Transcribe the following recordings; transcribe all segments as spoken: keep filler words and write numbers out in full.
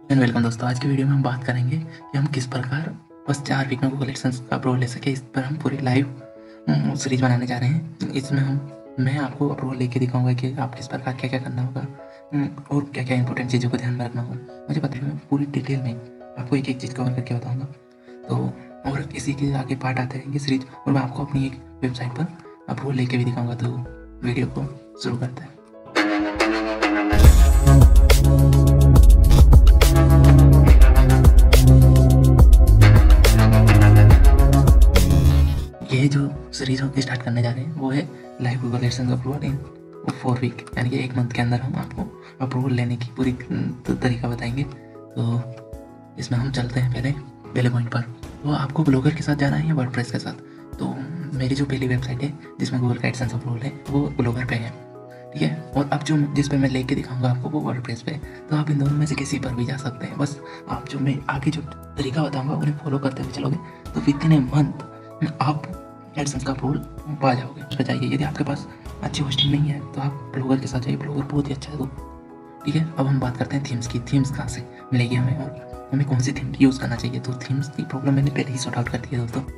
And welcome दोस्तों। आज की वीडियो में हम बात करेंगे कि हम किस प्रकार बस चार वीक में गूगल एडसेंस का अप्रूवल ले सके। इस पर हम पूरी लाइव सीरीज बनाने जा रहे हैं। इसमें हम मैं आपको अप्रूवल लेके दिखाऊंगा कि आप किस प्रकार क्या क्या करना होगा और क्या क्या इंपॉर्टेंट चीज़ों को ध्यान में रखना होगा। मुझे पता है, मैं पूरी डिटेल में आपको एक एक चीज़ कवर करके बताऊँगा। तो और इसी के आगे पार्ट आते रहेंगे सीरीज, और मैं आपको अपनी एक वेबसाइट पर अप्रूवल लेके भी दिखाऊँगा। तो वीडियो को शुरू करते हैं। ये जो सीरीज हम स्टार्ट करने जा रहे हैं वो है live Google AdSense approval in four week, यानी कि एक मंथ के अंदर हम आपको अप्रूवल लेने की पूरी तरीका बताएंगे। तो इसमें हम चलते हैं पहले पहले पॉइंट पर। तो आपको ब्लॉगर के साथ जाना है या वर्डप्रेस के साथ। तो मेरी जो पहली वेबसाइट है जिसमें गूगल का एडसेंस अप्रूवल है वो ब्लॉगर पे है, ठीक है। और अब जो जिस पे मैं लेके दिखाऊंगा आपको वो वर्डप्रेस पे। तो आप इन दोनों में से किसी पर भी जा सकते हैं। बस आप जो मैं आगे जो तरीका बताऊंगा उन्हें फॉलो करते हुए चलोगे तो विद इन ए मंथ आप एडसेंस का अप्रूवल पा जाओगे। उस पर जाइए। यदि आपके पास अच्छी होस्टिंग नहीं है तो आप ब्लॉगर के साथ जाइए, ब्लॉगर बहुत ही अच्छा है। तो ठीक है, अब हम बात करते हैं थीम्स की। थीम्स कहाँ से मिलेगी हमें और हमें कौन सी थीम यूज़ करना चाहिए। तो थीम्स की प्रॉब्लम मैंने पहले ही सॉर्ट आउट कर दी है दोस्तों।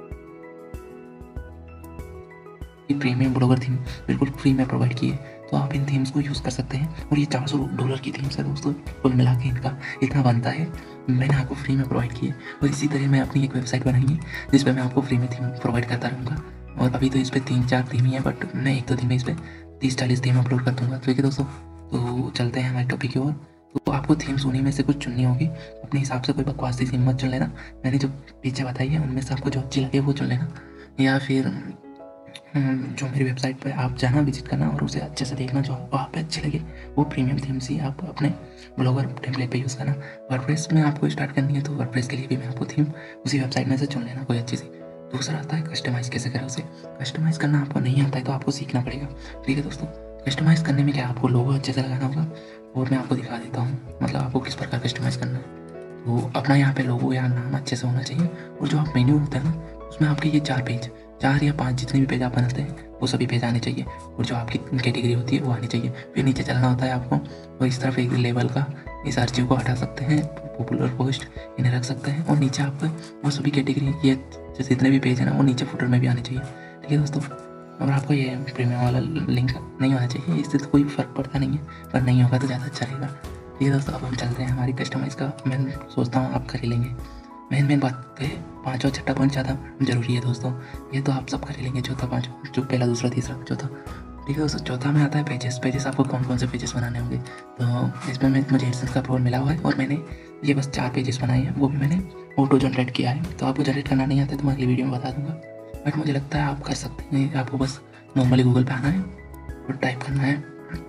प्रीमियम ब्लॉगर थीम बिल्कुल फ्री में प्रोवाइड की है, तो आप इन थीम्स को यूज़ कर सकते हैं। और ये चार सौ डॉलर की थीम्स है दोस्तों, कुल मिला के इनका इतना बनता है, मैंने आपको फ्री में प्रोवाइड की है। और इसी तरह मैं अपनी एक वेबसाइट बनाएंगी जिस पर मैं आपको फ्री में थीम प्रोवाइड करता रहूँगा। और अभी तो इस पर तीन चार थीम ही है, बट मैं एक दो दिन में इस पर तीस चालीस थीम अपलोड कर दूँगा। ठीक है दोस्तों, तो चलते हैं हमारे टॉपिक की ओर। तो आपको थीम्स उन्हीं में से कुछ चुननी होगी अपने हिसाब से। कोई बकवास सी थीम मत चुन लेना, मैंने जो पीछे बताई है उनमें से आपको जो अच्छी लगे वो चुन लेना। या फिर जो मेरी वेबसाइट पे आप जाना, विजिट करना और उसे अच्छे से देखना, जो वहाँ पे अच्छी लगे वो प्रीमियम थीम्स ही आप अपने ब्लॉगर टेम्पलेट पे यूज़ करना। वर्डप्रेस में आपको स्टार्ट करनी है तो वर्डप्रेस के लिए भी मैं आपको थीम उसी वेबसाइट में से चुन लेना कोई अच्छी सी। दूसरा आता है कस्टमाइज़ कैसे करें उसे। कस्टमाइज़ करना आपको नहीं आता है तो आपको सीखना पड़ेगा। ठीक है दोस्तों, कस्टमाइज़ करने में क्या आपको लोगो अच्छे से लगाना होगा और मैं आपको दिखा देता हूँ, मतलब आपको किस प्रकार कस्टमाइज़ करना है। तो अपना यहाँ पे लोगो या नाम अच्छे से होना चाहिए। और जो आप मेन्यू होता है ना उसमें आपके ये चार पेज चार या पांच जितने भी पेज आप बनाते हैं वो सभी पेज आने चाहिए। और जो आपकी कैटेगरी होती है वो आनी चाहिए। फिर नीचे चलना होता है आपको, और इस तरफ एक लेवल का इस आर्चिव को हटा सकते हैं, पॉपुलर पोस्ट इन्हें रख सकते हैं। और नीचे आपको वो सभी कैटेगरी ये जैसे जितने भी पेज हैं ना वो नीचे फुटर में भी आने चाहिए। ठीक है दोस्तों, और आपको ये प्रीमियम वाला लिंक नहीं होना चाहिए, इससे तो कोई फ़र्क पड़ता नहीं है, पर नहीं होगा तो ज़्यादा अच्छा रहेगा। ठीक है दोस्तों, अब हम चलते हैं हमारी कस्टमाइज़ का। मैं सोचता हूँ आप कर ही लेंगे। मेन मेन बात है पाँच और छठा पॉइंट ज़्यादा जरूरी है दोस्तों, ये तो आप सब कर लेंगे। चौथा पाँच जो पहला दूसरा तीसरा चौथा। ठीक है दोस्तों, चौथा में आता है पेजेस। पेजेस आपको कौन कौन से पेजेस बनाने होंगे। तो इसमें मैं मुझे एडसेंस का अप्रूवल मिला हुआ है और मैंने ये बस चार पेजेस बनाए हैं, वो भी मैंने ऑटो जनरेट किया है। तो आपको जनरेट करना नहीं आता है तो मैं अगली वीडियो में बता दूंगा, बट मुझे लगता है आप कर सकते हैं। आपको बस नॉर्मली गूगल पे आना है और टाइप करना है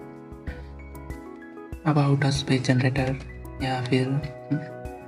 अबाउट अस पेज जनरेटर, या फिर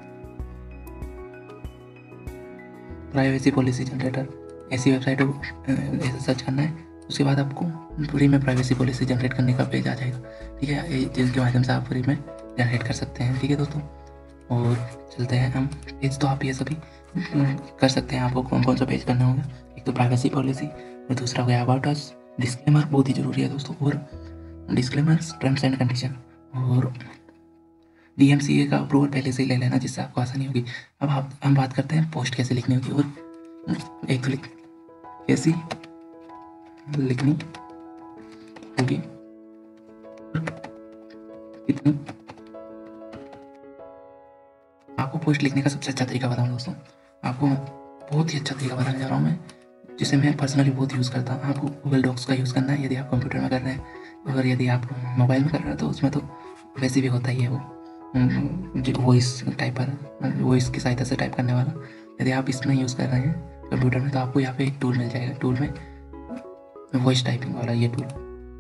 प्राइवेसी पॉलिसी जनरेटर, ऐसी वेबसाइट को ऐसे सर्च करना है। उसके बाद आपको फ्री में प्राइवेसी पॉलिसी जनरेट करने का पेज आ जाएगा। ठीक है, जिसके माध्यम से आप फ्री में जनरेट कर सकते हैं। ठीक है दोस्तों, और चलते हैं हम पेज। तो आप ये सभी कर सकते हैं। आपको कौन कौन सा पेज करना होगा, एक तो प्राइवेसी पॉलिसी और दूसरा हो गया अबाउट अस। डिस्क्लेमर बहुत ही ज़रूरी है दोस्तों, और डिस्क्लेमर टर्म्स एंड कंडीशन और डी एम सी ए का अप्रूवल पहले से ही ले लेना, जिससे आपको आसानी होगी। अब आप हम बात करते हैं पोस्ट कैसे लिखनी होगी। और एक तो लिख कैसी लिखनी होगी, कितनी। आपको पोस्ट लिखने का सबसे अच्छा तरीका बताऊँ दोस्तों, आपको बहुत ही अच्छा तरीका बताने जा रहा हूँ मैं, जिसे मैं पर्सनली बहुत यूज़ करता हूँ। आपको गूगल डॉक्स का यूज़ करना है यदि आप कंप्यूटर में कर रहे हैं, अगर यदि आप मोबाइल में कर रहे हैं तो उसमें तो वैसे भी होता ही है वो वॉइस टाइपर, वॉइस की सहायता से टाइप करने वाला। यदि आप इसमें यूज़ कर रहे हैं कंप्यूटर में तो आपको यहाँ पे एक टूल मिल जाएगा, टूल में वॉइस टाइपिंग वाला ये टूल,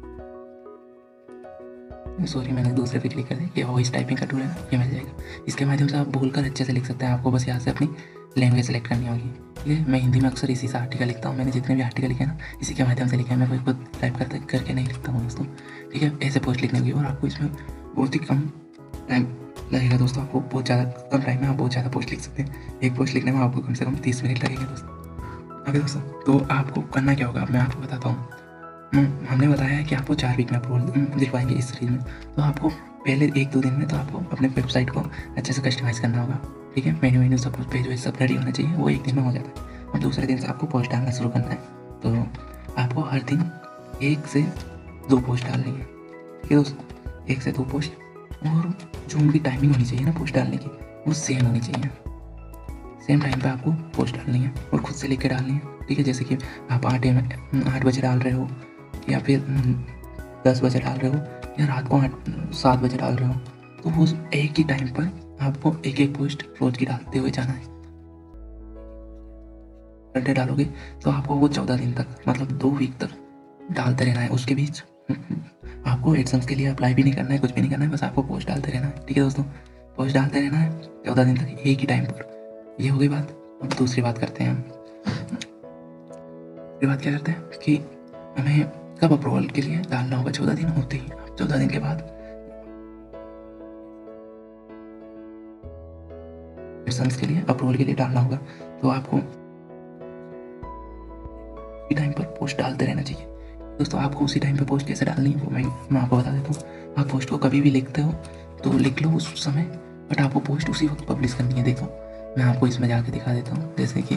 सॉरी मैंने दूसरे पे क्लिक कर दिया, ये वॉइस टाइपिंग का टूल है, ये मिल जाएगा। इसके माध्यम से आप बोलकर अच्छे से लिख सकते हैं। आपको बस यहाँ से अपनी लैंग्वेज सेलेक्ट करनी होगी। ठीक है, मैं हिंदी में अक्सर इसी से आर्टिकल लिखता हूँ। मैंने जितने भी आर्टिकल लिखे ना इसी के माध्यम से लिखे हैं, मैं कोई खुद टाइप करते करके नहीं लिखता हूँ दोस्तों। ठीक है, ऐसे पोस्ट लिखनी होगी और आपको इसमें बहुत ही कम टाइम लगेगा दोस्तों। आपको बहुत ज़्यादा कम टाइम में आप बहुत ज़्यादा पोस्ट लिख सकते हैं। एक पोस्ट लिखने में आपको कम से कम तीस मिनट लगेंगे दोस्तों। ओके दोस्तों, तो आपको करना क्या होगा मैं आपको बताता हूँ। हमने बताया है कि आपको चार वीक में अप्रूवल दिखवाएंगे इस सीरीज में। तो आपको पहले एक दो दिन में तो आपको अपने वेबसाइट को अच्छे से कस्टमाइज़ करना होगा, ठीक है। मेन्यू वेन्यू सब कुछ पेज वेज सब रेडी होना चाहिए, वो एक दिन में हो जाता है। और दूसरे दिन से आपको पोस्ट डालना शुरू करना है। तो आपको हर दिन एक से दो पोस्ट डालनी है, ठीक है दोस्तों, एक से दो पोस्ट। और जो उनकी टाइमिंग होनी चाहिए ना पोस्ट डालने की, वो सेम होनी चाहिए। सेम टाइम पे आपको पोस्ट डालनी है और खुद से लिख के डालनी है, ठीक है। जैसे कि आप आठ एम आठ बजे डाल रहे हो, या फिर दस बजे डाल रहे हो, या रात को आठ सात बजे डाल रहे हो, तो वो एक ही टाइम पर आपको एक एक पोस्ट रोज की डालते हुए जाना है। पर डे डालोगे तो आपको वो चौदह दिन तक, मतलब दो वीक तक डालते रहना है। उसके बीच आपको एडसेंस के लिए अप्लाई भी नहीं करना है, कुछ भी नहीं करना है, बस आपको पोस्ट डालते रहना है, ठीक है दोस्तों। पोस्ट डालते रहना है चौदह दिन तक एक ही टाइम पर। ये हो गई बात। अब दूसरी बात करते हैं हम। दूसरी बात क्या करते हैं कि हमें कब अप्रूवल के लिए डालना होगा। चौदह दिन होते ही आप चौदह दिन के बाद एडसेंस के लिए अप्रूवल के लिए डालना होगा, तो आपको उसी टाइम पर पोस्ट डालते रहना चाहिए दोस्तों। आपको उसी टाइम पे पोस्ट कैसे डालनी है वो मैं मैं आपको बता देता हूँ। आप पोस्ट को कभी भी लिखते हो तो लिख लो उस समय, बट आपको पोस्ट उसी वक्त पब्लिश करनी है। देखो मैं आपको इसमें जाके दिखा देता हूँ। जैसे कि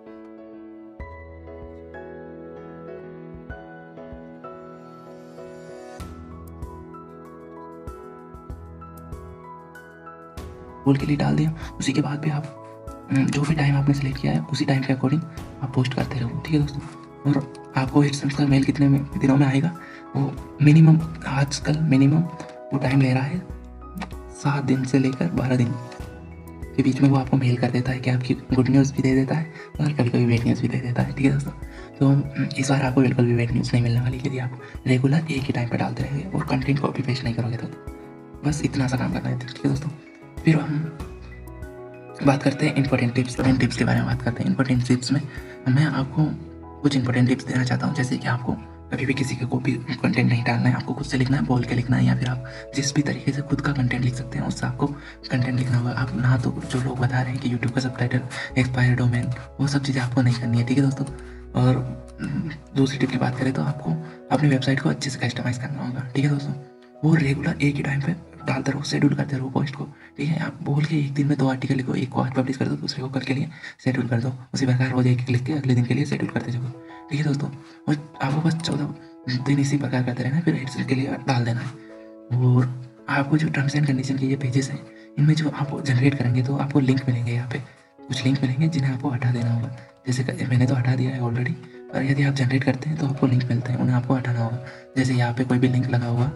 रोल के लिए डाल दिया, उसी के बाद भी आप जो भी टाइम आपने सेलेक्ट किया है उसी टाइम के अकॉर्डिंग आप पोस्ट करते रहो, ठीक है दोस्तों। और आपको एडसेंस का मेल कितने में दिनों में आएगा, वो मिनिमम आजकल मिनिमम वो टाइम ले रहा है सात दिन से लेकर बारह दिन के बीच में। वो आपको मेल कर देता है कि आपकी गुड न्यूज़ भी दे देता है और कभी कभी बैड न्यूज़ भी दे देता है, ठीक है दोस्तों। तो इस बार आपको बिल्कुल भी बैड न्यूज़ नहीं मिलने वाली यदि आप रेगुलर एक ही टाइम पर डालते रहेंगे और कंटेंट कॉपी पेस्ट नहीं करोगे तो। बस इतना सा काम करना है, ठीक है दोस्तों। फिर हम बात करते हैं इंपॉर्टेंट टिप्स इन टिप्स के बारे में बात करते हैं। इंपॉर्टेंट टिप्स में मैं आपको कुछ इंपॉर्टेंट टिप्स देना चाहता हूँ। जैसे कि आपको कभी भी किसी के कॉपी कंटेंट नहीं डालना है, आपको खुद से लिखना है, बोल के लिखना है, या फिर आप जिस भी तरीके से खुद का कंटेंट लिख सकते हैं उससे आपको कंटेंट लिखना होगा। आप ना तो जो लोग बता रहे हैं कि यूट्यूब का सबटाइटल एक्सपायर डोमेन, वो सब चीज़ें आपको नहीं करनी है, ठीक है दोस्तों। और दूसरी टिप की बात करें तो आपको अपनी वेबसाइट को अच्छे से कस्टमाइज़ करना होगा, ठीक है दोस्तों। वो रेगुलर एक ही टाइम पे डालते रहो, शेड्यूल करते रहो पोस्ट को, ठीक है। आप बोल के एक दिन में दो आर्टिकल लिखो, एक को आज पब्लिश कर दो, दूसरे को कल के लिए शेड्यूल कर दो। उसी प्रकार रोज एक एक लिख के अगले दिन के लिए शेड्यूल करते जाओ, ठीक है दोस्तों। और आपको बस चौदह दिन इसी प्रकार करते रहना है, फिर एडसेंस के लिए डाल देना है। और आपको जो टर्म्स एंड कंडीशन के ये पेजेस हैं, इनमें जो आप जनरेट करेंगे तो आपको लिंक मिलेंगे, यहाँ पे कुछ लिंक मिलेंगे जिन्हें आपको हटा देना होगा। जैसे मैंने तो हटा दिया है ऑलरेडी, पर यदि आप जनरेट करते हैं तो आपको लिंक मिलते हैं, उन्हें आपको हटाना होगा। जैसे यहाँ पे कोई भी लिंक लगा हुआ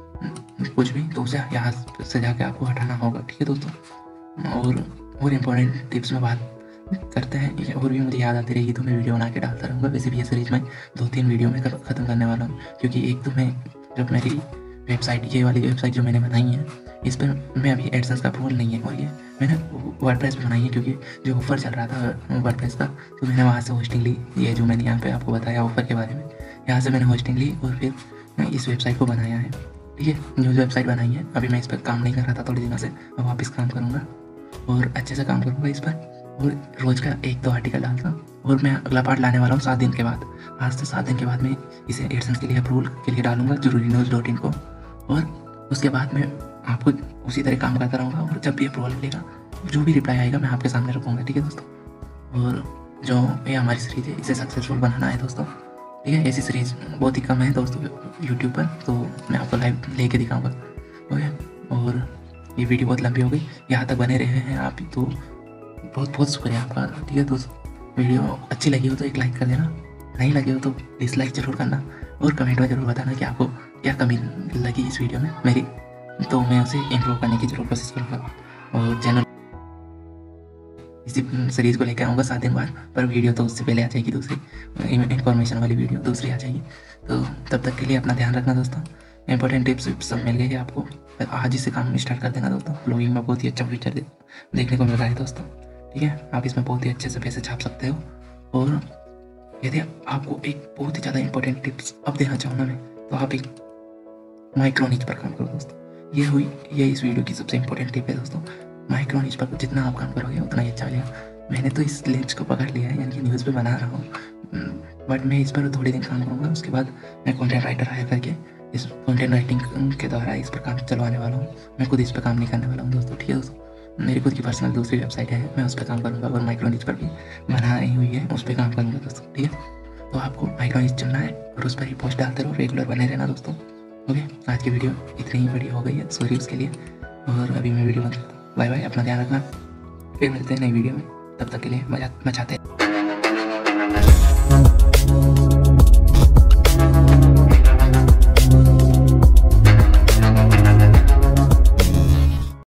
कुछ भी, तो उसे यहाँ से जाके आपको हटाना होगा, ठीक है दोस्तों। और और इम्पोर्टेंट टिप्स में बात करते हैं, और भी मुझे याद आती रहेगी तो मैं वीडियो बना के डालता रहूँगा। वैसे भी ये सीरीज में दो तीन वीडियो में ख़त्म करने वाला हूँ, क्योंकि एक तो मैं जब मेरी वेबसाइट, ये वाली वेबसाइट जो मैंने बनाई है, इस पर मैं अभी एडसेंस का अप्रूवल नहीं है, और ये मैंने वर्डप्रेस पर बनाई है क्योंकि जो ऑफर चल रहा था वर्डप्रेस का, तो मैंने वहाँ से होस्टिंग ली। ये जो मैंने यहाँ पे आपको बताया ऑफर के बारे में, यहाँ से मैंने होस्टिंग ली और फिर मैं इस वेबसाइट को बनाया है, ठीक है। जो वेबसाइट बनाई है, अभी मैं इस पर काम नहीं कर रहा था थोड़ी दिनों से, अब वापस काम करूँगा और अच्छे से काम करूँगा इस पर, और रोज़ का एक दो आर्टिकल डालता हूँ। और मैं अगला पार्ट लाने वाला हूँ सात दिन के बाद। आज से सात दिन के बाद मैं इसे एडसेंस के लिए अप्रूवल के लिए डालूंगा जरूरी न्यूज़ डॉट इन को, और उसके बाद मैं आपको उसी तरह काम करता रहूँगा। और जब भी अप्रूवल मिलेगा, जो भी रिप्लाई आएगा, मैं आपके सामने रखूँगा, ठीक है दोस्तों। और जो ये हमारी सीरीज है, इसे सक्सेसफुल बनाना है दोस्तों, ठीक है। ऐसी सीरीज बहुत ही कम है दोस्तों यूट्यूब पर, तो मैं आपको लाइव लेके दिखाऊंगा, ओके। और ये वीडियो बहुत लंबी हो गई, यहाँ तक बने रहे हैं आप, तो बहुत बहुत शुक्रिया आपका, ठीक है दोस्तों। वीडियो अच्छी लगी हो तो एक लाइक कर देना, नहीं लगी हो तो डिसलाइक जरूर करना, और कमेंट में ज़रूर बताना कि आपको क्या कमी लगी इस वीडियो में मेरी, तो मैं उसे इम्प्रूव करने की जरूर कोशिश करूँगा। और चैनल इसी सीरीज़ को लेकर आऊँगा सात दिन बाद, पर वीडियो तो उससे पहले आ जाएगी, दूसरी इंफॉर्मेशन वाली वीडियो दूसरी आ जाएगी। तो तब तक के लिए अपना ध्यान रखना दोस्तों। इंपॉर्टेंट टिप्स सब मिल गए आपको, आज ही से काम स्टार्ट कर देना दोस्तों। ब्लॉगिंग में बहुत ही अच्छा फीचर दे, देखने को मिल रहा है दोस्तों, ठीक है। आप इसमें बहुत ही अच्छे से पैसे छाप सकते हो। और यदि आपको एक बहुत ही ज़्यादा इंपॉर्टेंट टिप्स अब देना चाहूँ ना मैं, तो आप एक माइक्रो नीच पर काम करो दोस्तों। ये हुई ये इस वीडियो की सबसे इंपॉर्टेंट टिप है दोस्तों। माइक्रो नीच पर जितना आप काम करोगे उतना ही अच्छा मिलेगा। मैंने तो इस लेंस को पकड़ लिया है, यानी कि न्यूज़ पे बना रहा हूँ, बट मैं इस पर थोड़े दिन काम करूँगा। उसके बाद मैं कंटेंट राइटर हायर करके इस कंटेंट राइटिंग के द्वारा इस पर काम चलवाने वाला हूँ। मैं खुद इस पर काम नहीं करने वाला हूँ दोस्तों, ठीक है दोस्तों। मेरी खुद की पर्सनल दूसरी वेबसाइट है, मैं उस पर काम करूँगा और माइक्रोनिच पर भी बनाई हुई है, उस पर काम करूँगा दोस्तों, ठीक है। तो आपको माइक्रोनिच चुनना है और उस पर ही पोस्ट डालते रहो, रेगुलर बने रहना दोस्तों। ओके, आज की वीडियो इतनी ही बड़ी हो गई है, सॉरी उसके लिए। और अभी मैं वीडियो बंद करता हूँ। बाय बाय, अपना ध्यान रखना, फिर मिलते हैं नई वीडियो में। तब तक के लिए मजा मचाते हैं।